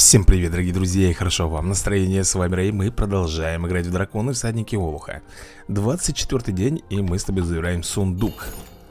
Всем привет, дорогие друзья, и хорошо вам настроение. С вами Рэй, мы продолжаем играть в Драконы Всадники Олуха. 24-й день, и мы с тобой забираем сундук.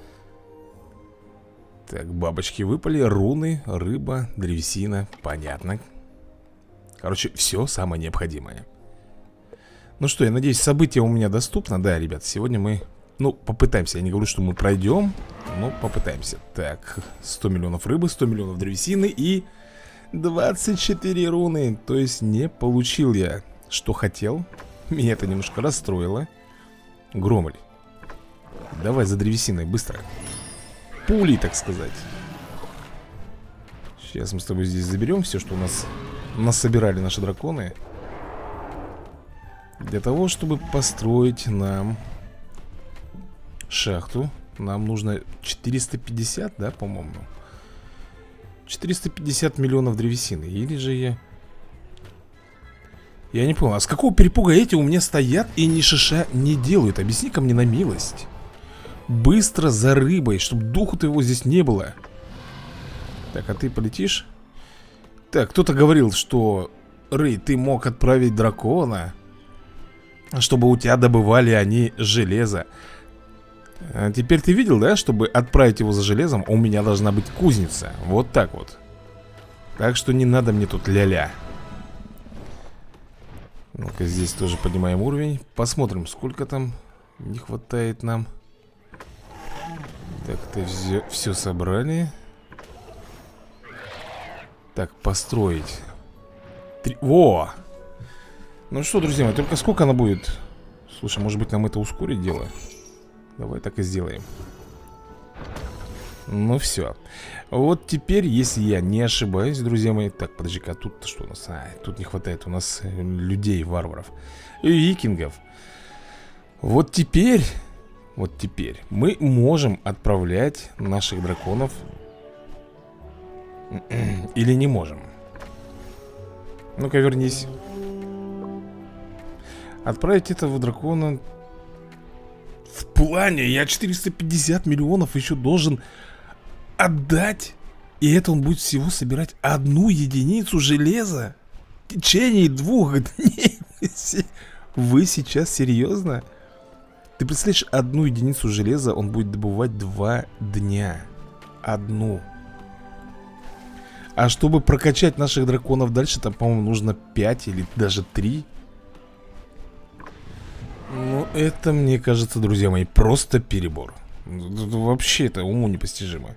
Так, бабочки выпали, руны, рыба, древесина, понятно. Короче, все самое необходимое. Ну что, я надеюсь, событие у меня доступно. Да, ребят, сегодня мы, попытаемся. Я не говорю, что мы пройдем, но попытаемся. Так, 100 миллионов рыбы, 100 миллионов древесины и 24 руны. То есть не получил я, что хотел. Меня это немножко расстроило. Громоль, давай за древесиной, быстро. Пули, так сказать. Сейчас мы с тобой здесь заберем все, что у нас насобирали наши драконы, для того, чтобы построить нам шахту. Нам нужно 450, да, по-моему. 450 миллионов древесины. Или же я не понял, а с какого перепуга эти у меня стоят и ни шиша не делают? Объясни-ка мне на милость. Быстро за рыбой, чтобы духу-то его здесь не было. Так, а ты полетишь? Так, кто-то говорил, что Рэй, ты мог отправить дракона, чтобы у тебя добывали они железо. А теперь ты видел, да, чтобы отправить его за железом, у меня должна быть кузница. Вот так вот. Так что не надо мне тут ля-ля. Ну-ка, здесь тоже поднимаем уровень. Посмотрим, сколько там не хватает нам. Так, это все собрали. Так, построить. Во! Ну что, друзья мои, только сколько она будет? Слушай, может быть нам это ускорить дело? Давай так и сделаем. Ну все. Вот теперь, если я не ошибаюсь, друзья мои. Так, подожди-ка, а тут что у нас? Тут не хватает у нас людей, варваров и викингов. Вот теперь мы можем отправлять наших драконов. Или не можем? Ну-ка, вернись. Отправить этого дракона. В плане, я 450 миллионов еще должен отдать. И это он будет всего собирать 1 единицу железа в течение 2 дней. Вы сейчас серьезно? Ты представляешь, 1 единицу железа он будет добывать 2 дня. 1. А чтобы прокачать наших драконов дальше, там, по-моему, нужно 5 или даже 3. Ну, это, мне кажется, друзья мои, просто перебор. Вообще это уму непостижимо.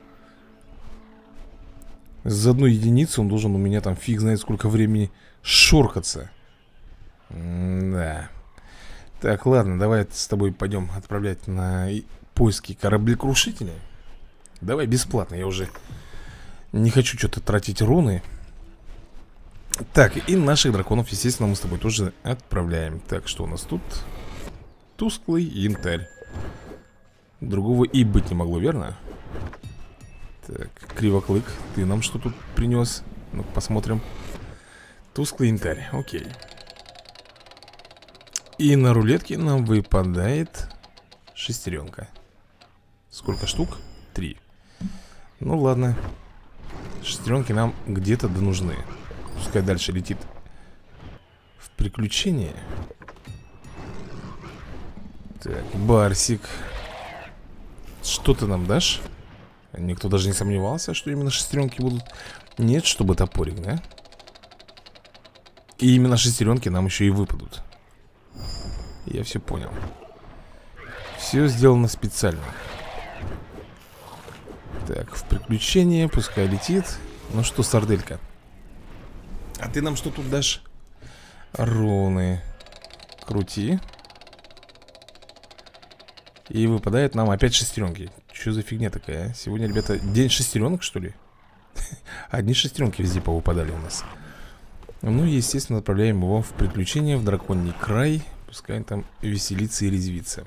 За 1 единицу он должен у меня там фиг знает сколько времени шоркаться. Да. Так, ладно, давай с тобой пойдем отправлять на поиски кораблекрушителя. Давай бесплатно, я уже не хочу что-то тратить руны. Так, и наших драконов, естественно, мы с тобой тоже отправляем. Так, что у нас тут? Тусклый янтарь. Другого и быть не могло, верно? Так, Кривоклык, ты нам что тут принес? Ну, посмотрим. Тусклый янтарь, окей. И на рулетке нам выпадает шестеренка. Сколько штук? 3. Ну ладно. Шестеренки нам где-то да нужны. Пускай дальше летит в приключения. Так, Барсик, что ты нам дашь? Никто даже не сомневался, что именно шестеренки будут. Нет, чтобы топорик, да? И именно шестеренки нам еще и выпадут. Я все понял. Все сделано специально. Так, в приключения, пускай летит. Ну что, сарделька, а ты нам что тут дашь? Руны. Крути. И выпадает нам опять шестеренки. Что за фигня такая, а? Сегодня, ребята, день шестеренок, что ли? Одни шестеренки везде повыпадали у нас. Ну, естественно, отправляем его в приключения в драконий край. Пускай он там веселится и резвится.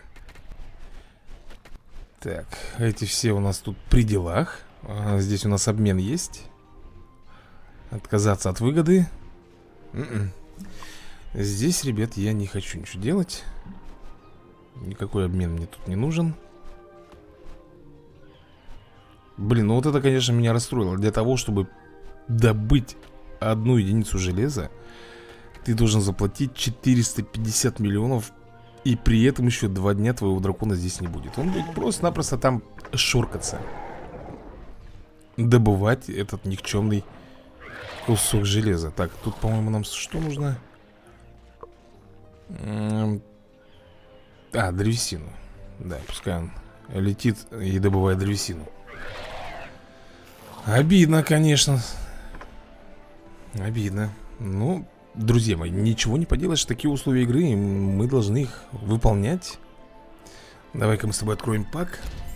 Так, эти все у нас тут при делах. Здесь у нас обмен есть. Отказаться от выгоды. Здесь, ребят, я не хочу ничего делать. Никакой обмен мне тут не нужен. Блин, ну вот это, конечно, меня расстроило. Для того, чтобы добыть одну единицу железа ты должен заплатить 450 миллионов. И при этом еще 2 дня твоего дракона здесь не будет. Он будет просто-напросто там шоркаться, добывать этот никчемный кусок железа. Так, тут, по-моему, нам что нужно? Древесину. Да, пускай он летит и добывает древесину. Обидно, конечно. Обидно. Ну, друзья мои, ничего не поделаешь. Такие условия игры, мы должны их выполнять. Давай-ка мы с тобой откроем пак.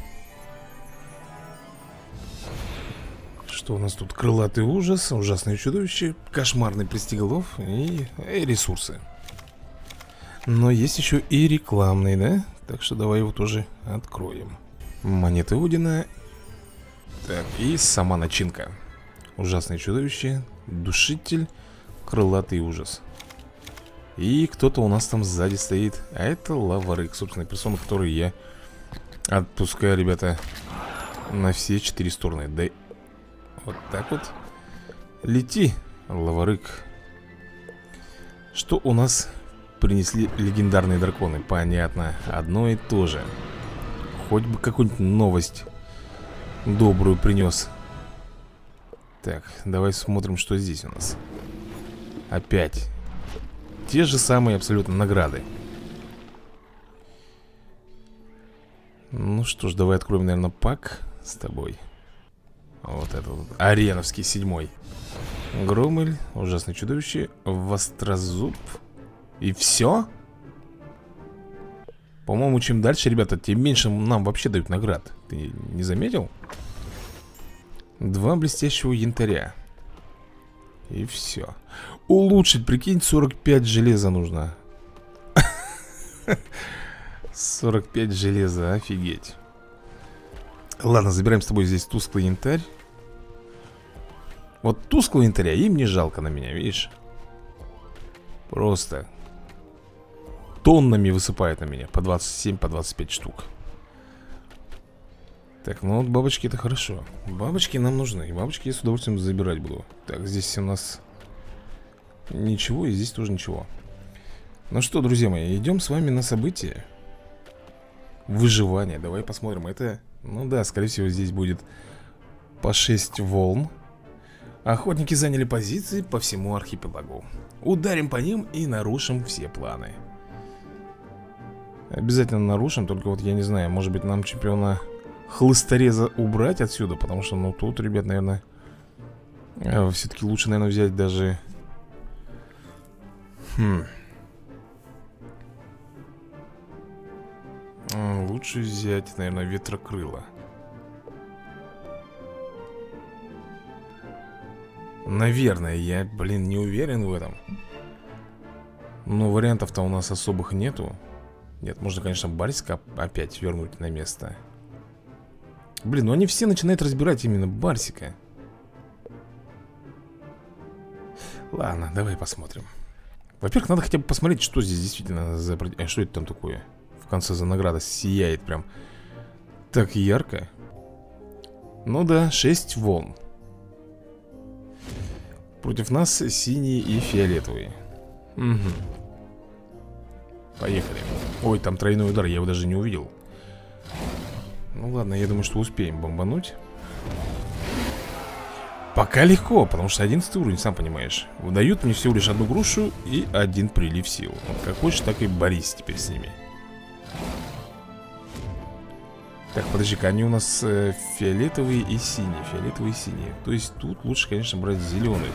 Что у нас тут? Крылатый ужас, ужасное чудовище, кошмарный пристиголов и ресурсы. Но есть еще и рекламный, да? Так что давай его тоже откроем. Монеты Одина. Так, и сама начинка. Ужасное чудовище, душитель, крылатый ужас. И кто-то у нас там сзади стоит. А это Лава-Рык, собственно, персона, которую я отпускаю, ребята, на все 4 стороны. Да, вот так вот. Лети, Лава-Рык. Что у нас принесли легендарные драконы? Понятно, одно и то же. Хоть бы какую-нибудь новость добрую принес. Так, давай смотрим, что здесь у нас. Опять те же самые абсолютно награды. Ну что ж, давай откроем, наверное, пак с тобой. Вот это вот, Ареновский 7-й. Громель, ужасное чудовище, Вострозуб. И все? По-моему, чем дальше, ребята, тем меньше нам вообще дают наград. Ты не заметил? 2 блестящего янтаря. И все. Улучшить, прикинь, 45 железа нужно. 45 железа, офигеть. Ладно, забираем с тобой здесь тусклый янтарь. Вот тусклого янтаря им не жалко на меня, видишь? Просто тоннами высыпает на меня. По 27, по 25 штук. Так, ну вот бабочки это хорошо. Бабочки нам нужны. И бабочки я с удовольствием забирать буду. Так, здесь у нас ничего, и здесь тоже ничего. Ну что, друзья мои, идем с вами на событие. Выживание. Давай посмотрим. Это, ну да, скорее всего здесь будет по 6 волн. Охотники заняли позиции по всему архипелагу. Ударим по ним и нарушим все планы. Обязательно нарушим, только вот я не знаю, может быть нам чемпиона хлыстореза убрать отсюда, потому что, ну, тут, ребят, наверное, все-таки лучше, наверное, взять даже... Лучше взять, наверное, ветрокрыло. Наверное, я, блин, не уверен в этом. Но вариантов-то у нас особых нету. Нет, можно, конечно, Барсика опять вернуть на место. Блин, ну они все начинают разбирать именно Барсика. Ладно, давай посмотрим. Во-первых, надо хотя бы посмотреть, что здесь действительно за... что это там такое? В конце за награда сияет прям так ярко. Ну да, 6 волн. Против нас синие и фиолетовые. Угу. Поехали. Ой, там тройной удар, я его даже не увидел. Ну ладно, я думаю, что успеем бомбануть. Пока легко, потому что 11 уровень, сам понимаешь. Выдают мне всего лишь одну грушу и 1 прилив сил. Вот как хочешь, так и борись теперь с ними. Так, подожди-ка, они у нас фиолетовые и синие. Фиолетовые и синие. То есть тут лучше, конечно, брать зеленых.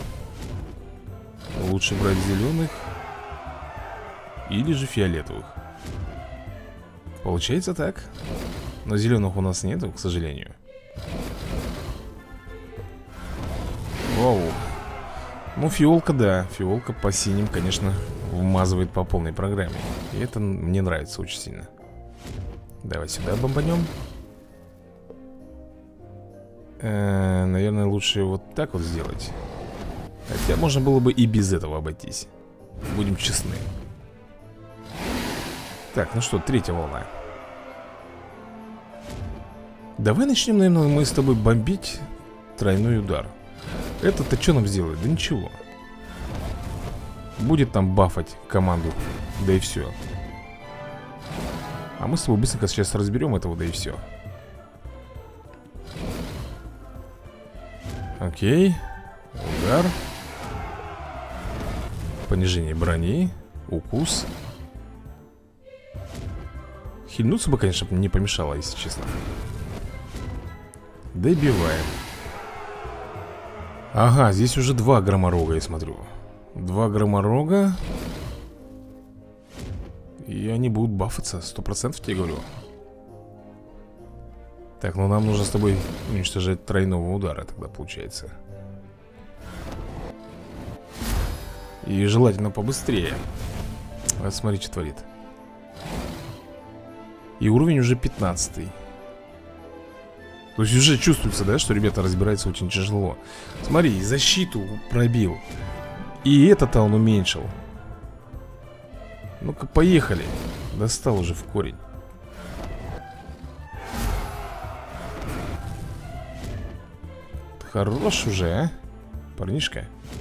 Лучше брать зеленых или же фиолетовых. Получается так. Но зеленых у нас нету, к сожалению. Вау. Ну, фиолка, да. Фиолка по синим, конечно, вмазывает по полной программе. И это мне нравится очень сильно. Давай сюда бомбанем. Наверное, лучше вот так вот сделать. Хотя можно было бы и без этого обойтись. Будем честны. Так, ну что, третья волна. Давай начнем, наверное, мы с тобой бомбить тройной удар. Этот-то что нам сделает? Да ничего. Будет там бафать команду. Да и все. А мы с тобой быстренько сейчас разберем этого, да и все. Окей. Удар. Понижение брони. Укус. Хильнуться бы, конечно, не помешало, если честно. Добиваем. Ага, здесь уже 2 громорога, я смотрю. 2 громорога. И они будут бафаться, 100% тебе говорю. Так, ну нам нужно с тобой уничтожать тройного удара тогда, получается. И желательно побыстрее. Вот смотри, что творит. И уровень уже 15-й. То есть уже чувствуется, да, что ребята разбираются очень тяжело. Смотри, защиту пробил. И это-то он уменьшил. Ну-ка, поехали. Достал уже в корень. Хорош уже, а? Парнишка.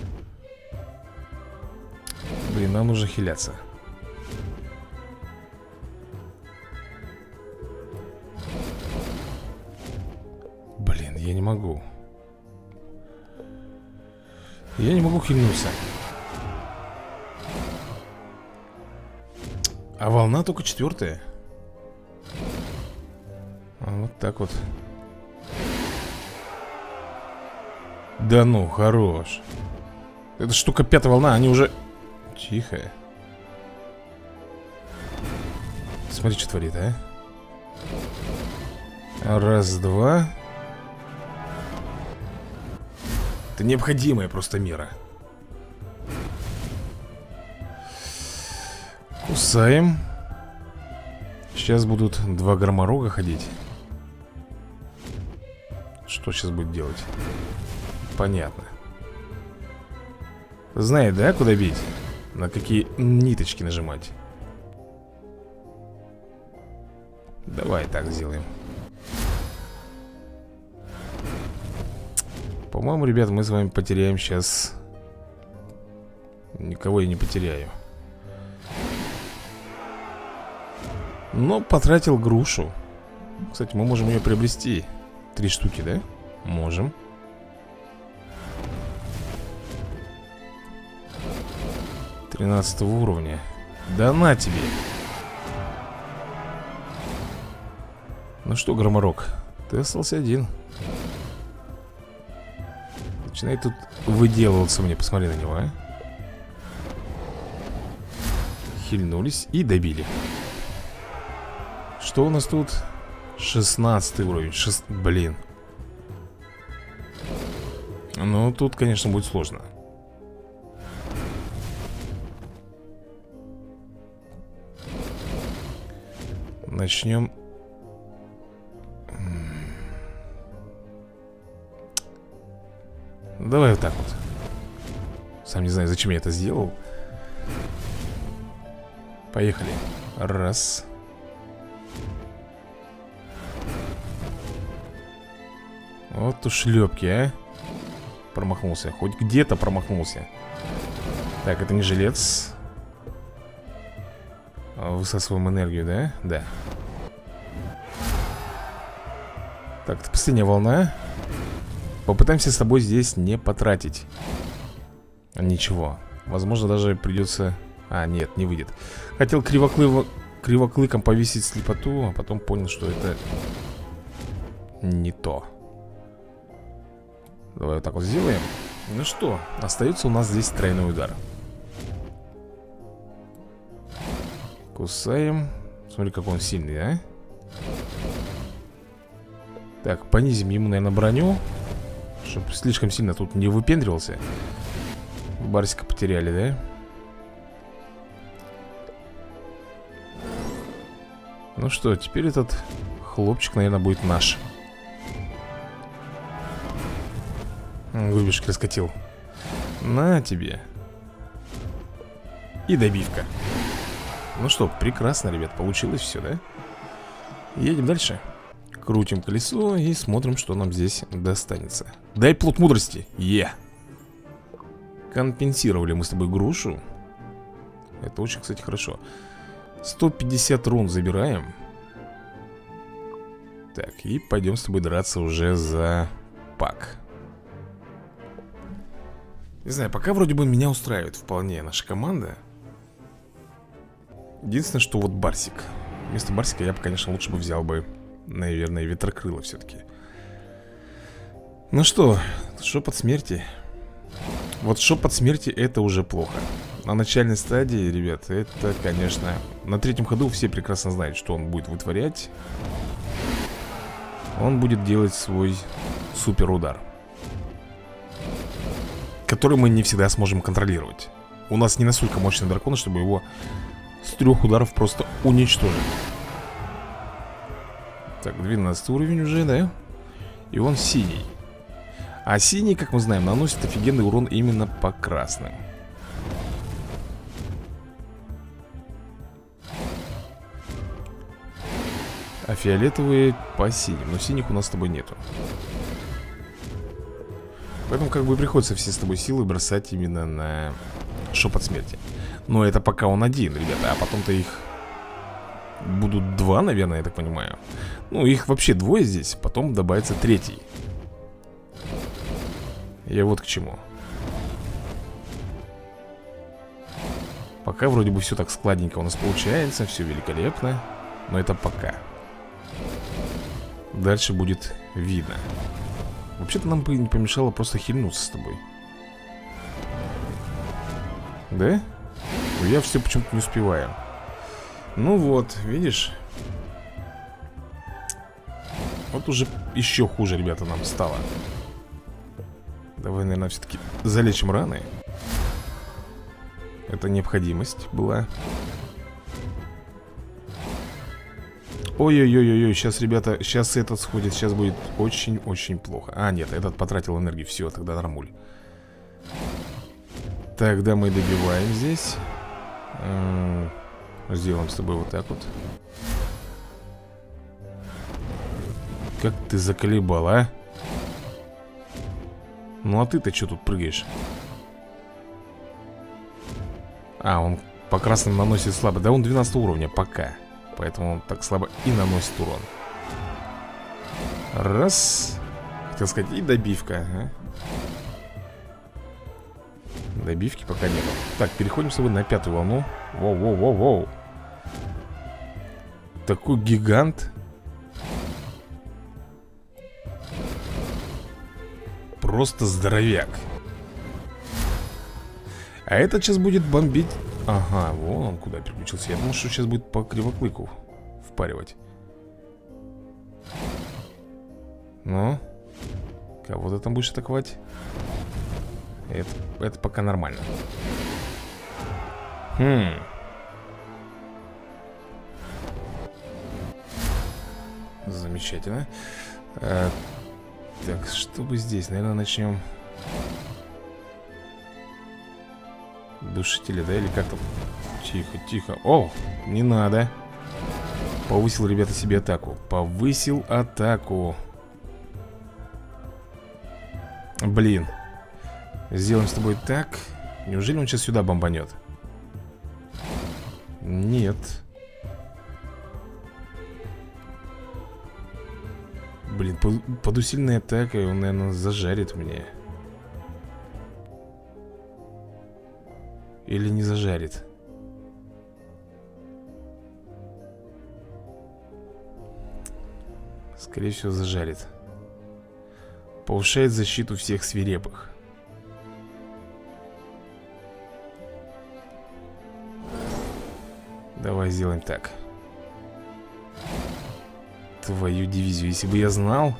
Блин, нам нужно хиляться. Блин, я не могу. Я не могу хильнуться. А волна только 4-я. Вот так вот. Да ну, хорош. Это штука 5-я волна, они уже... Тихо. Смотри, что творит, а. Раз, два. Это необходимая просто мера. Кусаем. Сейчас будут 2 громорога ходить. Что сейчас будет делать? Понятно. Знает, да, куда бить? На какие ниточки нажимать? Давай так сделаем. По-моему, ребят, мы с вами потеряем сейчас. Никого я не потеряю. Но потратил грушу. Кстати, мы можем ее приобрести. 3 штуки, да? Можем. Тринадцатого уровня. Да на тебе. Ну что, громорог, ты остался один. Начинает тут выделываться мне. Посмотри на него, а. Хильнулись и добили. Что у нас тут? 16 уровень. Блин. Ну, тут, конечно, будет сложно. Начнем. Давай вот так вот. Сам не знаю, зачем я это сделал. Поехали. Раз. Вот ушлепки, а. Промахнулся. Хоть где-то промахнулся. Так, это не жилец. Высасываем энергию, да? Да. Так, это последняя волна. Попытаемся с тобой здесь не потратить ничего. Возможно, даже придется... А, нет, не выйдет. Хотел кривоклыком повесить слепоту, а потом понял, что это не то. Давай вот так вот сделаем. Ну что, остается у нас здесь тройной удар. Кусаем. Смотри, какой он сильный, а. Так, понизим ему, наверное, броню, чтобы слишком сильно тут не выпендривался. Барсика потеряли, да? Ну что, теперь этот хлопчик, наверное, будет наш. Выбежки раскатил. На тебе. И добивка. Ну что, прекрасно, ребят, получилось все, да? Едем дальше. Крутим колесо и смотрим, что нам здесь достанется. Дай плод мудрости. Компенсировали мы с тобой грушу. Это очень, кстати, хорошо. 150 рун забираем. Так, и пойдем с тобой драться уже за пак. Не знаю, пока вроде бы меня устраивает вполне наша команда. Единственное, что вот Барсик. Вместо Барсика я бы, конечно, лучше бы взял бы, наверное, Ветрокрыла все-таки. Ну что, шепот смерти. Вот шепот смерти это уже плохо. На начальной стадии, ребят, это, конечно... На третьем ходу все прекрасно знают, что он будет вытворять. Он будет делать свой супер удар, который мы не всегда сможем контролировать. У нас не настолько мощный дракон, чтобы его с 3 ударов просто уничтожить. Так, 12 уровень уже, да? И он синий. А синий, как мы знаем, наносит офигенный урон именно по красным. А фиолетовые по синим. Но синих у нас с тобой нету. Поэтому как бы приходится все с тобой силы бросать именно на шепот смерти. Но это пока он один, ребята. А потом-то их будут 2, наверное, я так понимаю. Ну, их вообще 2 здесь. Потом добавится 3. Я вот к чему. Пока вроде бы все так складненько у нас получается. Все великолепно. Но это пока. Дальше будет видно. Вообще-то нам бы не помешало просто хильнуться с тобой. Да? Но я все почему-то не успеваю. Ну вот, видишь? Вот уже еще хуже, ребята, нам стало. Давай, наверное, все-таки залечим раны. Это необходимость была. Ой-ой-ой-ой, сейчас, ребята, сейчас этот сходит. Сейчас будет очень-очень плохо. А, нет, этот потратил энергию. Все, тогда нормуль. Тогда мы добиваем здесь. Сделаем с тобой вот так вот. Как ты заколебал, а? Ну а ты-то что тут прыгаешь? А, он по красным наносит слабо. Да он 12 уровня пока. Поэтому он так слабо и наносит урон. Раз. Хотел сказать, и добивка, ага. Добивки пока нет. Так, переходим с тобой на 5-ю волну. Воу-воу-воу-воу. Такой гигант. Просто здоровяк. А этот сейчас будет бомбить. Ага, вон он куда переключился. Я думал, что сейчас будет по кривоклыку впаривать. Ну, кого ты там будешь атаковать? Это пока нормально. Замечательно. Так, что бы здесь? Наверное, начнем. Душители, да? Или как там? Тихо, тихо. О, не надо. Повысил, ребята, себе атаку. Повысил атаку. Блин. Сделаем с тобой так. Неужели он сейчас сюда бомбанет? Нет. Блин, под усиленной атакой он, наверное, зажарит мне. Или не зажарит? Скорее всего, зажарит. Повышает защиту всех свирепых. Давай сделаем так. Твою дивизию, если бы я знал.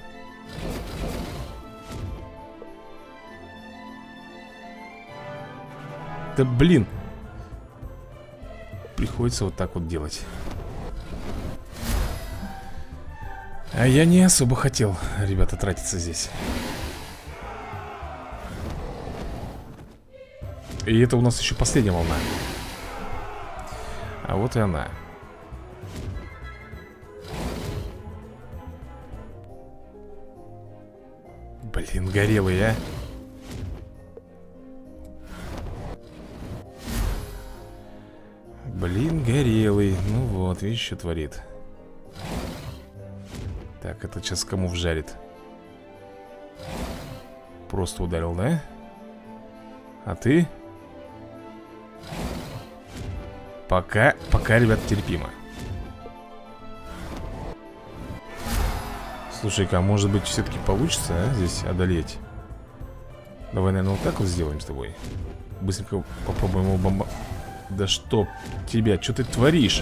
Да блин. Приходится вот так вот делать. А я не особо хотел, ребята, тратиться здесь. И это у нас еще последняя волна. А вот и она. Блин, горелый, а. Блин, горелый. Ну вот, видишь, что творит. Так, это сейчас кому вжарит? Просто ударил, да? А ты? Пока, ребят, терпимо. Слушай-ка, а может быть все-таки получится, а, здесь одолеть? Давай, наверное, вот так вот сделаем с тобой. Быстренько попробуем его бомба... Да что тебя, что ты творишь?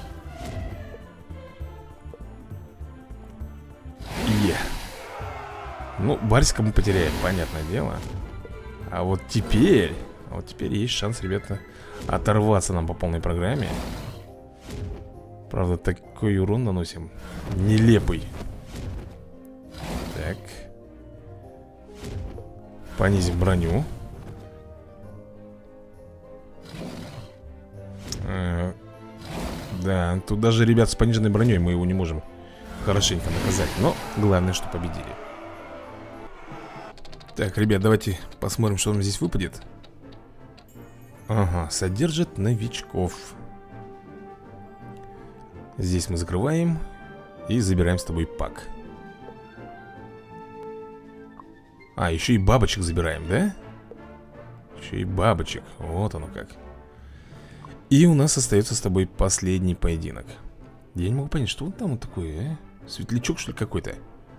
Ну, Барсика мы потеряем, понятное дело. А вот теперь есть шанс, ребята, оторваться нам по полной программе. Правда, такой урон наносим нелепый. Так. Понизим броню. Да, тут даже, ребят, с пониженной броней мы его не можем хорошенько наказать. Но главное, что победили. Так, ребят, давайте посмотрим, что нам здесь выпадет. Ага, содержит новичков. Здесь мы закрываем и забираем с тобой пак. А, еще и бабочек забираем, да? Еще и бабочек, вот оно как. И у нас остается с тобой последний поединок. Я не могу понять, что вот там вот такое, а? Светлячок, что ли, какой-то?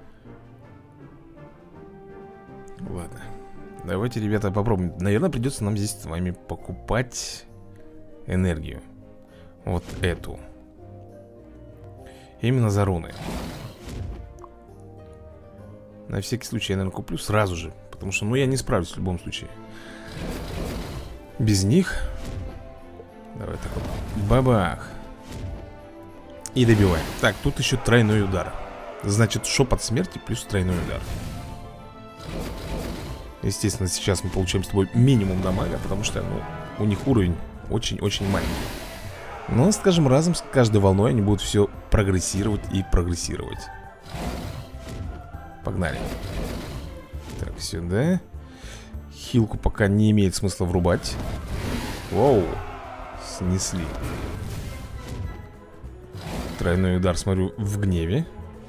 Ладно. Давайте, ребята, попробуем. Наверное, придется нам здесь с вами покупать энергию. Вот эту. Именно за руны. На всякий случай я, наверное, куплю сразу же. Потому что, ну, я не справлюсь в любом случае без них. Давай так вот. Бабах. И добиваем. Так, тут еще тройной удар. Значит, шепот смерти плюс тройной удар. Естественно, сейчас мы получаем с тобой минимум дамага, потому что, ну, у них уровень очень-очень маленький. Но, скажем, разом с каждой волной они будут все прогрессировать и прогрессировать. Погнали. Так, сюда. Хилку пока не имеет смысла врубать. Воу. Снесли. Тройной удар, смотрю, в гневе.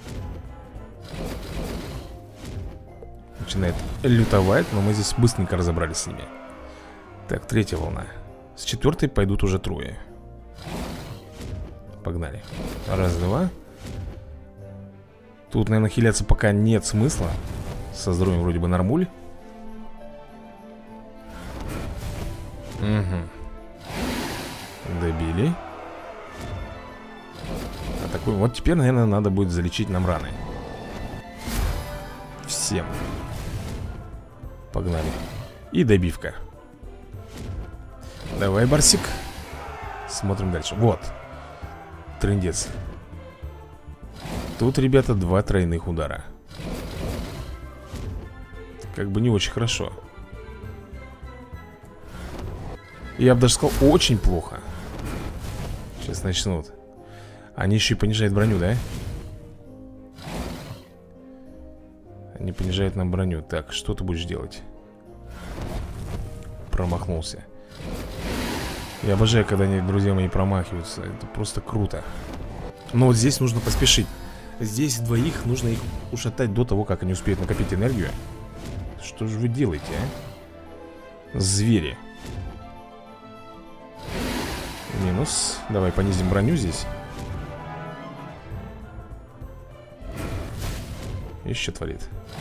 Начинает лютовать, но мы здесь быстренько разобрались с ними. Так, третья волна. С четвертой пойдут уже трое. Погнали. Раз, два. Тут, наверное, хиляться пока нет смысла. Со здоровьем вроде бы нормуль. Угу. Добили. Атакуем. Вот теперь, наверное, надо будет залечить нам раны. Всем. Погнали. И добивка. Давай, Барсик. Смотрим дальше. Вот. Трындец. Тут, ребята, два тройных удара. Как бы не очень хорошо. Я бы даже сказал, очень плохо. Сейчас начнут. Они еще и понижают броню, да? Они понижают нам броню. Так, что ты будешь делать? Промахнулся. Я обожаю, когда они, друзья мои, промахиваются. Это просто круто. Но вот здесь нужно поспешить. Здесь двоих нужно их ушатать до того, как они успеют накопить энергию. Что же вы делаете, а? Звери. Минус. Давай понизим броню здесь. Еще творит.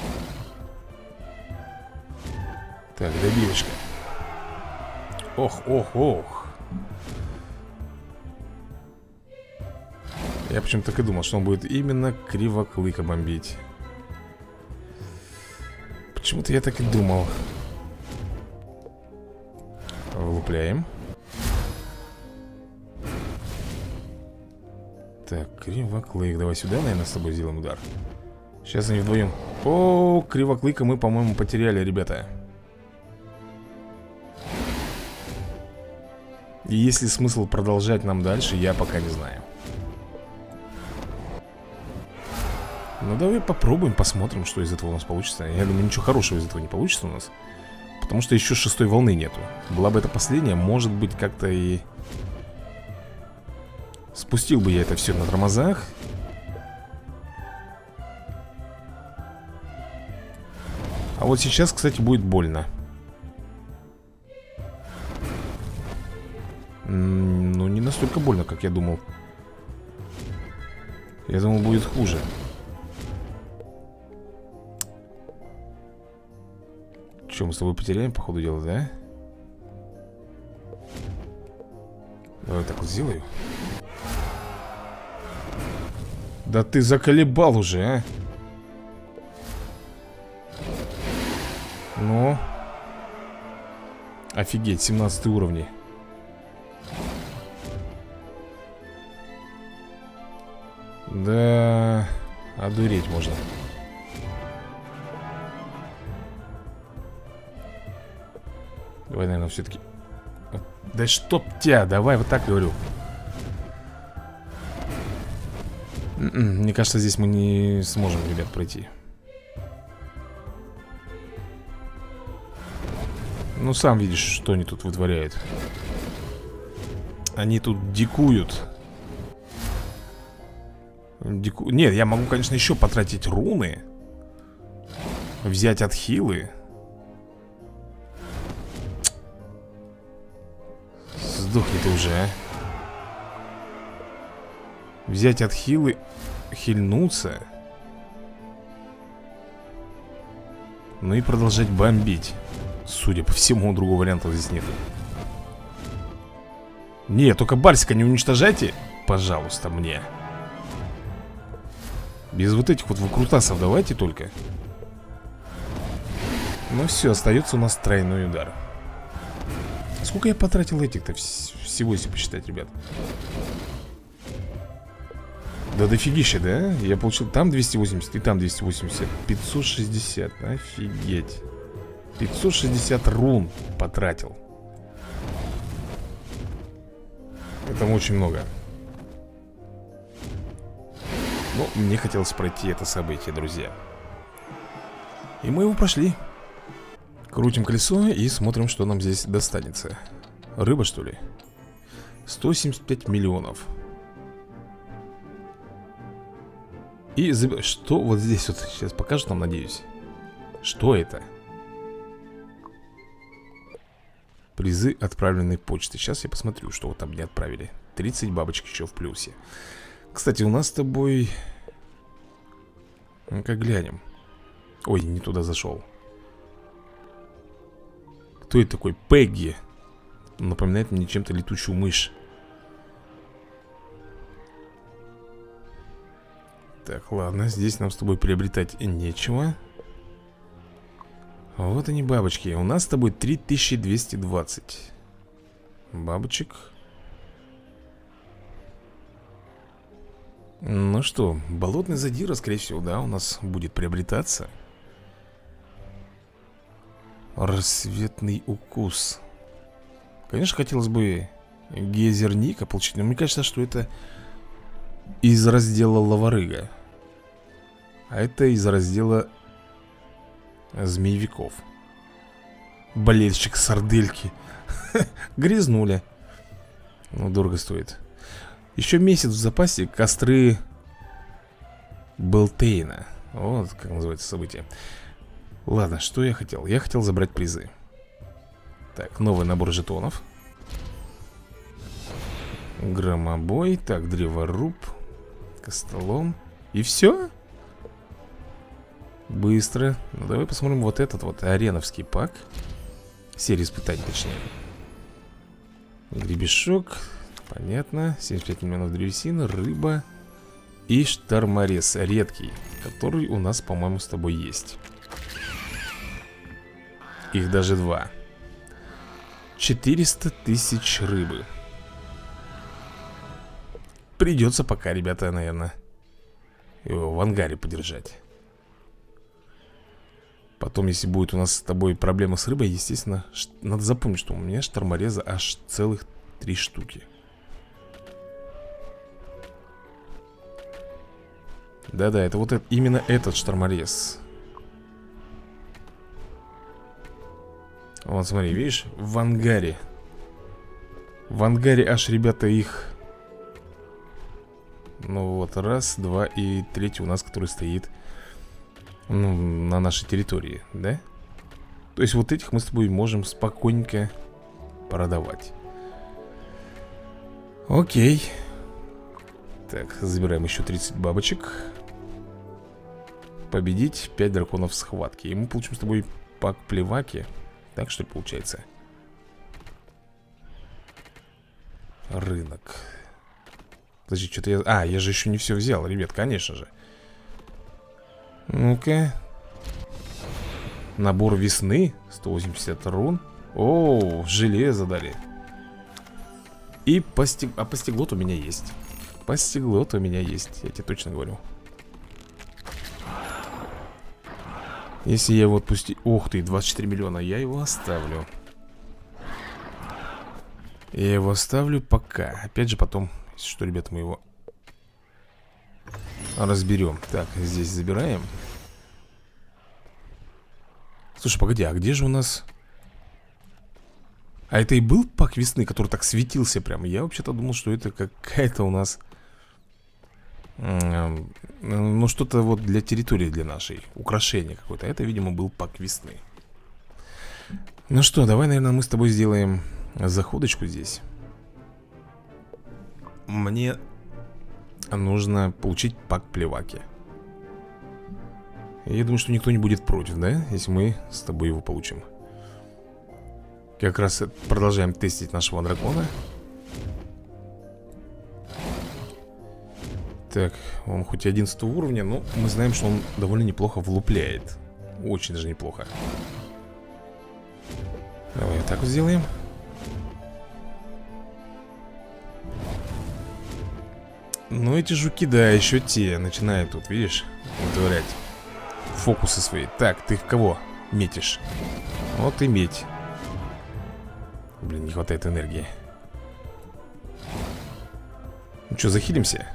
Так, добивочка. Ох, ох, ох. Я почему-то так и думал, что он будет именно Кривоклыка бомбить. Почему-то я так и думал. Влупляем. Так, Кривоклык. Давай сюда, наверное, с тобой сделаем удар. Сейчас они вдвоем. О, Кривоклыка мы, по-моему, потеряли, ребята. И есть ли смысл продолжать нам дальше, я пока не знаю. Ну давай попробуем, посмотрим, что из этого у нас получится. Я думаю, ничего хорошего из этого не получится у нас. Потому что еще шестой волны нету. Была бы это последняя, может быть, как-то и Спустил бы я это все на тормозах. А вот сейчас, кстати, будет больно. Ну, не настолько больно, как я думал. Я думал, будет хуже. Че, мы с тобой потеряем, по ходу дела, да? Давай так вот сделаю. Да ты заколебал уже, а? Ну. Офигеть, 17 уровни. Да, одуреть можно. Давай, наверное, все-таки. Да чтоб тебя, давай, вот так говорю. Мне кажется, здесь мы не сможем, ребят, пройти. Ну, сам видишь, что они тут вытворяют. Они тут дикуют. Нет, я могу, конечно, еще потратить руны. Взять отхилы. Сдохни ты уже, а. Взять отхилы. Хильнуться. Ну и продолжать бомбить. Судя по всему, другого варианта здесь нет. Не, только Барсика не уничтожайте, пожалуйста, мне. Без вот этих вот выкрутасов давайте только. Ну все, остается у нас тройной удар. Сколько я потратил этих-то всего, если посчитать, ребят? Да дофигища, да? Я получил там 280 и там 280. 560, офигеть. 560 рун потратил. Это очень много. Но мне хотелось пройти это событие, друзья. И мы его прошли. Крутим колесо и смотрим, что нам здесь достанется. Рыба, что ли? 175 миллионов. И что вот здесь вот сейчас покажут нам, надеюсь. Что это? Призы отправленной почты. Сейчас я посмотрю, что вот там мне отправили. 30 бабочек еще в плюсе. Кстати, у нас с тобой... Ну-ка глянем. Ой, не туда зашел. Кто это такой? Пегги. Напоминает мне чем-то летучую мышь. Так, ладно, здесь нам с тобой приобретать нечего. Вот они, бабочки. У нас с тобой 3220 бабочек. Ну что, болотный задира, скорее всего, да, у нас будет приобретаться. Рассветный укус. Конечно, хотелось бы гейзерника получить, но мне кажется, что это из раздела лаварыга. А это из раздела змеевиков. Болельщик сардельки. Грязнули. Ну, дорого стоит. Еще месяц в запасе костры Белтейна. Вот как называется событие. Ладно, что я хотел? Я хотел забрать призы. Так, новый набор жетонов. Громобой. Так, древоруб. Костолом. И все? Быстро. Ну, давай посмотрим вот этот вот ареновский пак. Серия испытаний, точнее. Гребешок. Понятно. 75 миллионов древесины, рыба и шторморез редкий, который у нас, по-моему, с тобой есть. Их даже два. 400 тысяч рыбы. Придется пока, ребята, наверное, его в ангаре подержать. Потом, если будет у нас с тобой проблема с рыбой, естественно, надо запомнить, что у меня штормореза аж целых 3 штуки. Да-да, это вот именно этот шторморез. Вот смотри, видишь, в ангаре. В ангаре аж, ребята, их Ну вот, раз, два и третий у нас, который стоит, ну, на нашей территории, да? То есть вот этих мы с тобой можем спокойненько продавать. Окей. Так, забираем еще 30 бабочек. Победить 5 драконов в схватке. И мы получим с тобой пак плеваки. Так что ли получается? Рынок. Подожди, что-то я... А, я же еще не все взял, ребят, конечно же. Ну-ка. Набор весны 180 рун. О, железо дали. И постеглот у меня есть. Постеглот у меня есть, я тебе точно говорю. Если я его отпустить... Ух ты, 24 миллиона, я его оставлю. Я его оставлю пока. Опять же потом, если что, ребята, мы его разберем. Так, здесь забираем. Слушай, погоди, а где же у нас... А это и был пак весны, который так светился прям? Я вообще-то думал, что это какая-то у нас... Ну, что-то вот для территории, для нашей. Украшение какое-то. Это, видимо, был пак весны. Ну что, давай, наверное, мы с тобой сделаем заходочку здесь. Мне нужно получить пак плеваки. Я думаю, что никто не будет против, да? Если мы с тобой его получим. Как раз продолжаем тестить нашего дракона. Так, он хоть 11 уровня, но мы знаем, что он довольно неплохо влупляет. Очень даже неплохо. Давай вот так вот сделаем. Ну эти жуки, да, еще те начинают тут, видишь, вытворять фокусы свои. Так, ты в кого метишь? Вот и меть. Блин, не хватает энергии. Ну что, захилимся?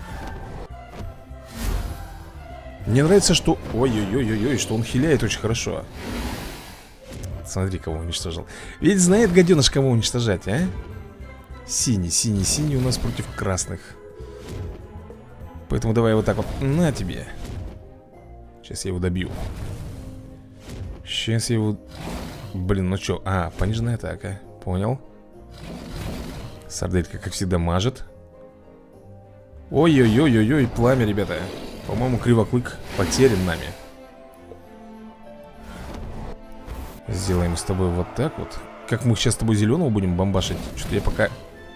Мне нравится, что... Ой-ой-ой-ой, что он хиляет очень хорошо. Смотри, кого уничтожил. Ведь знает гаденыш, кого уничтожать, а? Синий, синий, синий у нас против красных. Поэтому давай вот так вот. На тебе. Сейчас я его добью. Сейчас я его... Блин, ну что? А, пониженная атака. Понял. Сарделька, как всегда, мажет. Ой-ой-ой-ой-ой, пламя, ребята. По-моему, кривоклык потерян нами. Сделаем с тобой вот так вот. Как мы сейчас с тобой зеленого будем бомбашить? Что-то я пока...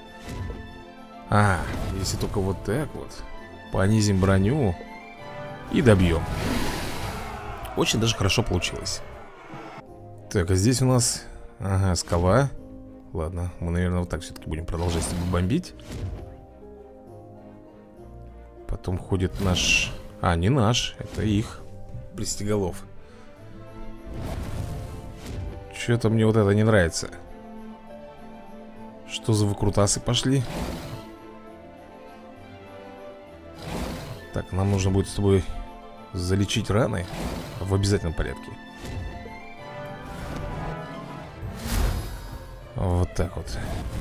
А, если только вот так вот. Понизим броню и добьем. Очень даже хорошо получилось. Так, а здесь у нас... Ага, скала. Ладно, мы, наверное, вот так все-таки будем продолжать с тобой бомбить. Потом ходит наш... А, не наш, это их пристеголов. Что-то мне вот это не нравится. Что за выкрутасы пошли? Так, нам нужно будет с тобой залечить раны в обязательном порядке. Вот так вот.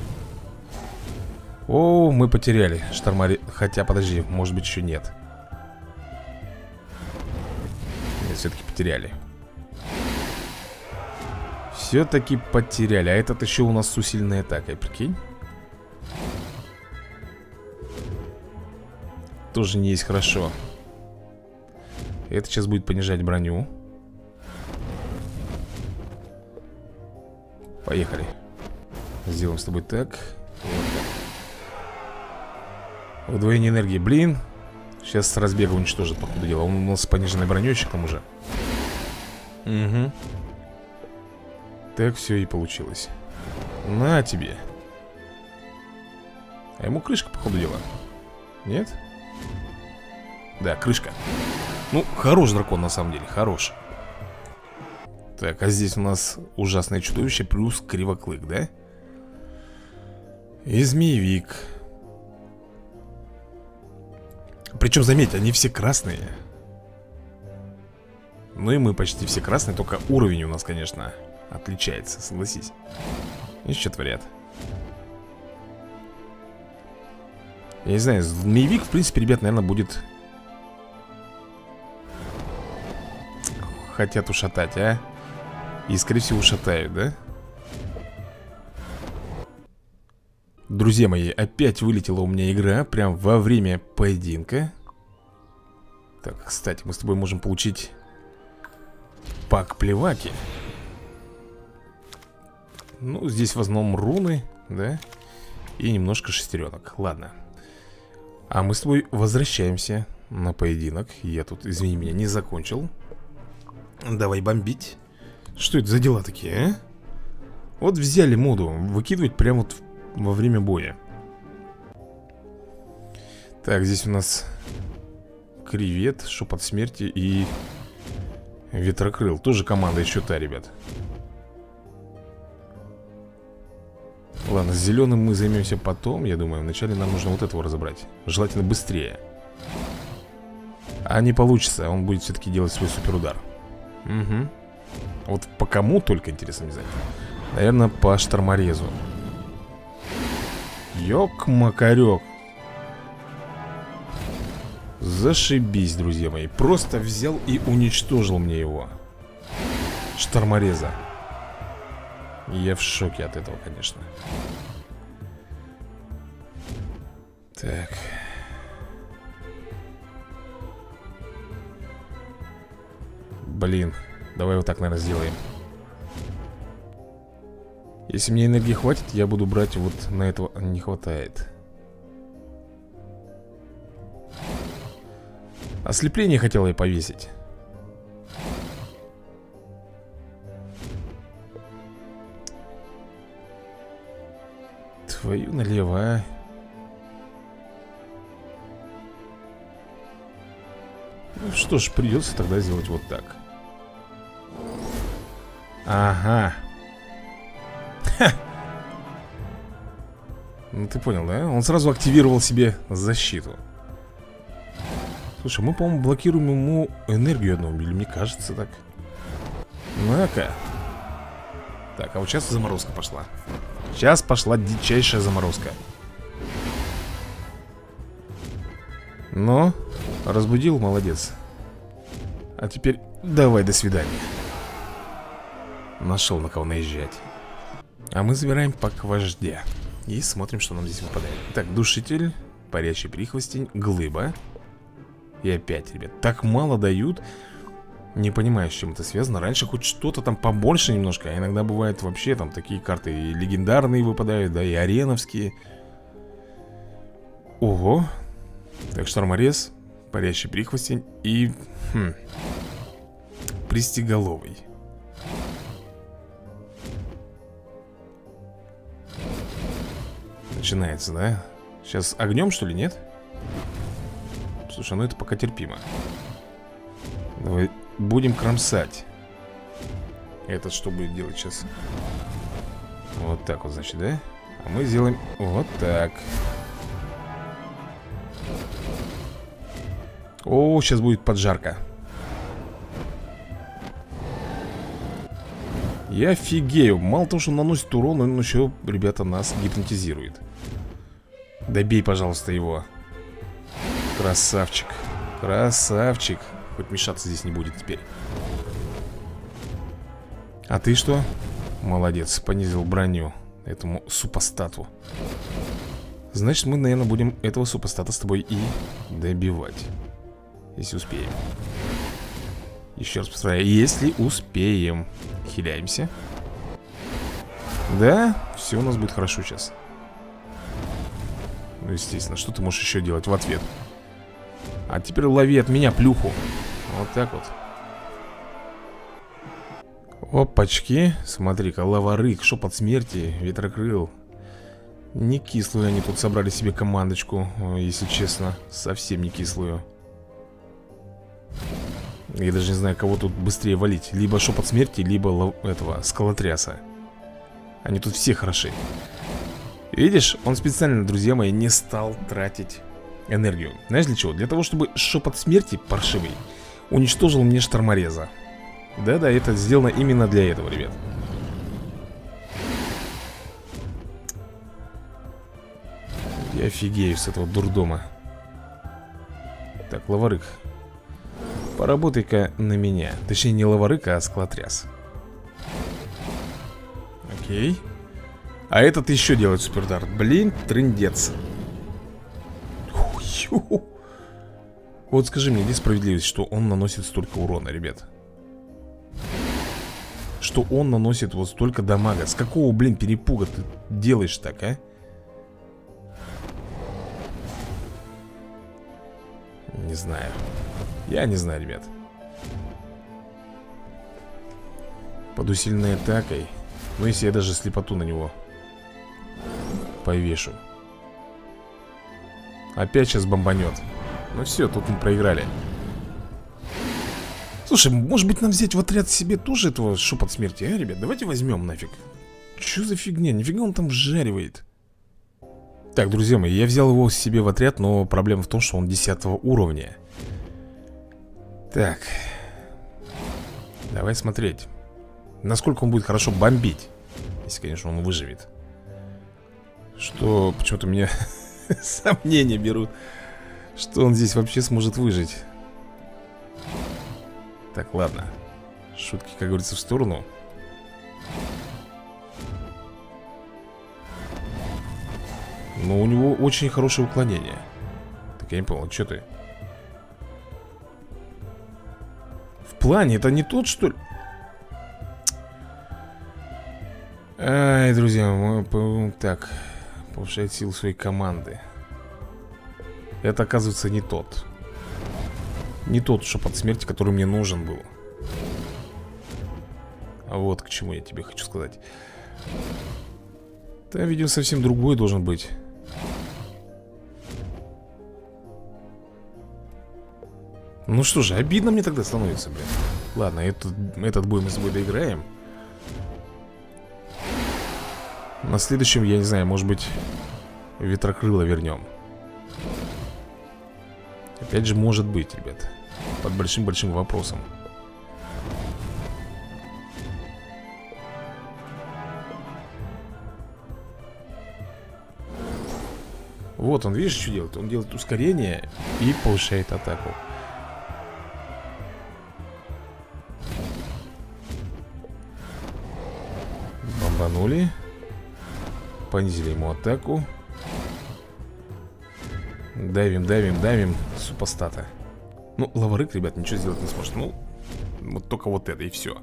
О, мы потеряли штормари. Хотя, подожди, может быть еще нет. Нет, все-таки потеряли. Все-таки потеряли. А этот еще у нас с усиленной атакой, прикинь. Тоже не есть хорошо. Это сейчас будет понижать броню. Поехали. Сделаем с тобой так. Удвоение энергии, блин. Сейчас с разбега уничтожит, по ходу дела. Он у нас с пониженной броней к тому же. Угу. Так все и получилось. На тебе. А ему крышка, по ходу дела. Нет? Да, крышка. Ну, хорош дракон, на самом деле, хорош. Так, а здесь у нас ужасное чудовище плюс кривоклык, да? И змеевик. Причем, заметь, они все красные. Ну и мы почти все красные. Только уровень у нас, конечно, отличается, согласись. И что творят? Я не знаю, змеевик, в принципе, ребят, наверное, будет... Хотят ушатать, а? И, скорее всего, ушатают, да? Друзья мои, опять вылетела у меня игра прям во время поединка. Так, кстати, мы с тобой можем получить пак плеваки. Ну, здесь в основном руны, да? И немножко шестеренок, ладно. А мы с тобой возвращаемся на поединок. Я тут, извини меня, не закончил. Давай бомбить. Что это за дела такие, а? Вот взяли моду выкидывать прямо вот во время боя. Так, здесь у нас кревет, шепот смерти и ветрокрыл. Тоже команда еще та, ребят. Ладно, с зеленым мы займемся потом. Я думаю, вначале нам нужно вот этого разобрать. Желательно быстрее. А не получится, он будет все-таки делать свой суперудар. Угу. Вот по кому только, интересно не знать. Наверное, по шторморезу. Ёк-макарёк. Зашибись, друзья мои. Просто взял и уничтожил мне его. Штормореза. Я в шоке от этого, конечно. Так. Блин, давай вот так, наверное, сделаем. Если мне энергии хватит, я буду брать вот на этого. Не хватает. Ослепление хотела я повесить. Твою налево, а. Ну что ж, придется тогда сделать вот так. Ага. Ха. Ну ты понял, да? Он сразу активировал себе защиту. Слушай, мы, по-моему, блокируем ему энергию одну. Или мне кажется так. Ну-ка. Так, а вот сейчас заморозка пошла. Сейчас пошла дичайшая заморозка. Но разбудил, молодец. А теперь давай, до свидания. Нашел на кого наезжать. А мы забираем пак вождя. И смотрим, что нам здесь выпадает. Так, душитель, парящий прихвостень, глыба. И опять, ребят, так мало дают. Не понимаю, с чем это связано. Раньше хоть что-то там побольше немножко. А иногда бывает вообще там такие карты и легендарные выпадают, да, и ареновские. Ого. Так, шторморез, парящий прихвостень и... пристеголовый. Начинается, да? Сейчас огнем, что ли, нет? Слушай, ну это пока терпимо. Давай будем кромсать. Этот что будет делать сейчас? Вот так вот, значит, да? А мы сделаем вот так. О, сейчас будет поджарка. Я офигею. Мало того, что он наносит урон, он еще, ребята, нас гипнотизирует. Добей, пожалуйста, его. Красавчик. Красавчик. Хоть мешаться здесь не будет теперь. А ты что? Молодец, понизил броню этому супостату. Значит, мы, наверное, будем этого супостата с тобой и добивать. Если успеем. Еще раз повторяю, если успеем. Хиляемся. Да, все у нас будет хорошо сейчас. Ну, естественно, что ты можешь еще делать в ответ? А теперь лови от меня плюху. Вот так вот. Опачки. Смотри-ка, лаварык, шепот смерти, ветрокрыл. Не кислую они тут собрали себе командочку, если честно. Совсем не кислую. Я даже не знаю, кого тут быстрее валить. Либо шепот смерти, либо этого скалотряса. Они тут все хороши. Видишь, он специально, друзья мои, не стал тратить энергию. Знаешь для чего? Для того, чтобы шепот смерти паршивый уничтожил мне штормореза. Да-да, это сделано именно для этого, ребят. Я офигею с этого дурдома. Так, ловорык, поработай-ка на меня. Точнее, не ловорык, а скалотряс. Окей. А этот еще делает супердар. Блин, трындец. Вот скажи мне, где справедливость, что он наносит столько урона, ребят? Что он наносит вот столько дамага. С какого, блин, перепуга ты делаешь так, а? Не знаю. Я не знаю, ребят. Под усиленной атакой. Ну, если я даже слепоту на него повешу. Опять сейчас бомбанет. Ну все, тут мы проиграли. Слушай, может быть нам взять в отряд себе тоже этого шепот смерти, а, ребят? Давайте возьмем нафиг. Что за фигня? Нифига он там вжаривает. Так, друзья мои, я взял его себе в отряд, но проблема в том, что он 10 уровня. Так. Давай смотреть, насколько он будет хорошо бомбить. Если, конечно, он выживет. Что почему-то меня сомнения берут, что он здесь вообще сможет выжить. Так, ладно. Шутки, как говорится, в сторону. Но у него очень хорошее уклонение. Так, я не понял, что ты? В плане, это не тот, что ли? Ай, друзья, так, повышает силу своей команды. Это, оказывается, не тот. Не тот шепот смерти, который мне нужен был. А вот к чему я тебе хочу сказать. Там, видимо, совсем другой должен быть. Ну что же, обидно мне тогда становится, блин. Ладно, этот бой мы с тобой доиграем. На следующем, я не знаю, может быть, ветрокрыло вернем. Опять же, может быть, ребят. Под большим-большим вопросом. Вот он, видишь, что делает? Он делает ускорение и повышает атаку. Бомбанули. Понизили ему атаку. Давим, давим, давим супостата. Ну, ловорык, ребят, ничего сделать не сможет. Ну, вот только вот это и все.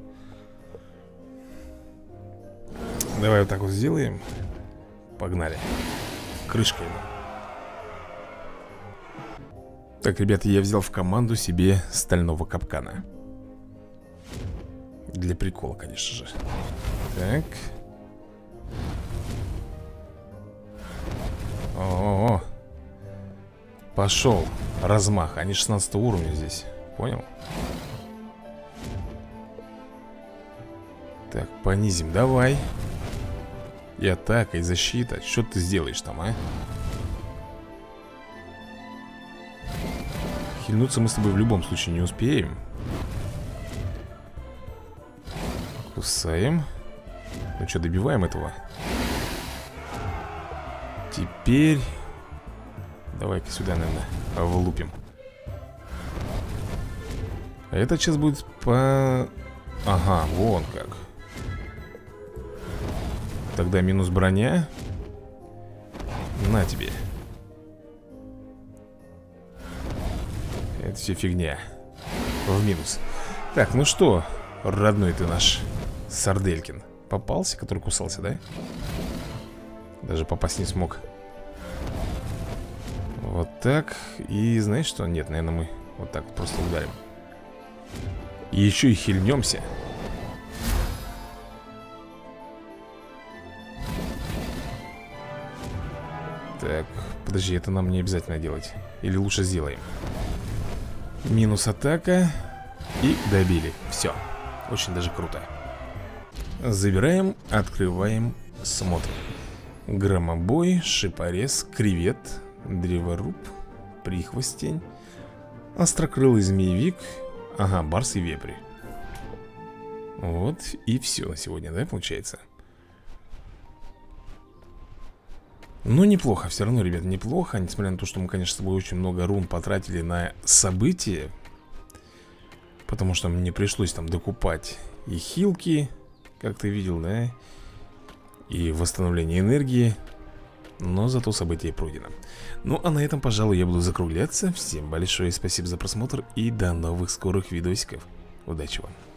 Давай вот так вот сделаем. Погнали. Крышка ему. Так, ребята, я взял в команду себе стального капкана. Для прикола, конечно же. Так. О-о-о. Пошел размах. Они 16 уровня здесь. Понял? Так, понизим. Давай. И атака, и защита. Что ты сделаешь там, а? Хильнуться мы с тобой в любом случае не успеем. Кусаем. Ну что, добиваем этого? Теперь давай-ка сюда, наверное, влупим. А этот сейчас будет по... Ага, вон как. Тогда минус броня. На тебе. Это все фигня. В минус. Так, ну что, родной ты наш Сарделькин. Попался, который кусался, да? Даже попасть не смог. Вот так. И знаешь что? Нет, наверное, мы вот так вот просто ударим. И еще и хильнемся. Так, подожди, это нам не обязательно делать. Или лучше сделаем. Минус атака. И добили. Все. Очень даже круто. Забираем, открываем, смотрим. Громобой, шипорез, кревет, древоруб, прихвостень, острокрылый змеевик. Ага, барс и вепрь. Вот и все на сегодня, да, получается? Ну, неплохо, все равно, ребят, неплохо. Несмотря на то, что мы, конечно, с тобой очень много рун потратили на события. Потому что мне пришлось там докупать и хилки, как ты видел, да? И восстановление энергии. Но зато событие пройдено. Ну, а на этом, пожалуй, я буду закругляться. Всем большое спасибо за просмотр и до новых скорых видосиков. Удачи вам!